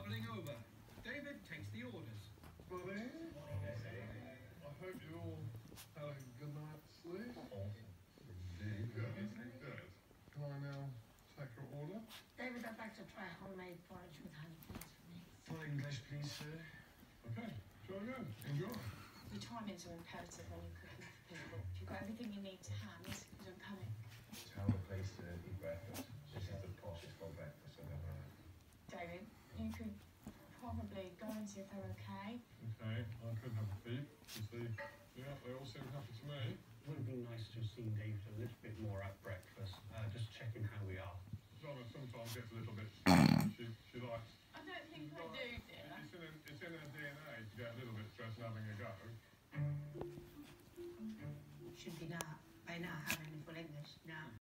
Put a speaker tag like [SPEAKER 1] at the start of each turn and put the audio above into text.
[SPEAKER 1] bubbling over. David takes the orders.
[SPEAKER 2] Buddy, I hope you all had a good night's sleep. Indeed. Good. Can I now take your order?
[SPEAKER 3] David, I'd like to try homemade porridge with honey, please, for me.
[SPEAKER 4] Full English, please, sir.
[SPEAKER 2] Okay, sure go. Enjoy.
[SPEAKER 5] The timings are imperative when you're cooking for people. If you've got everything you need to hand, you don't panic.
[SPEAKER 4] Tell the place to eat breakfast. This is the poshest for breakfast I've ever had.
[SPEAKER 5] David, you could probably go and see if they're okay.
[SPEAKER 2] Okay, I could have a peek to see. Yeah, they all seem happy to me.
[SPEAKER 6] Would have been nice to have seen David a little bit more at breakfast, just checking how we are.
[SPEAKER 2] Donna sometimes gets a little bit. She likes.
[SPEAKER 5] I don't think I do, dear.
[SPEAKER 2] It's in her DNA to get a little bit stressed and having a go.
[SPEAKER 3] Should be now, by now, having full English now.